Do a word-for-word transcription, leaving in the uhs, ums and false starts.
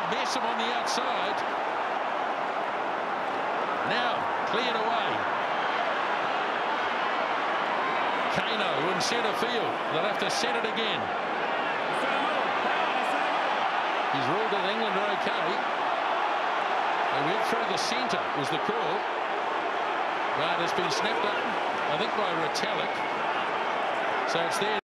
Bessem on the outside. Now cleared away. Kano in centre field. They'll have to set it again. He's ruled that England are okay. They went through the centre was the call. But it's been snapped up, I think, by Retallick. So it's there.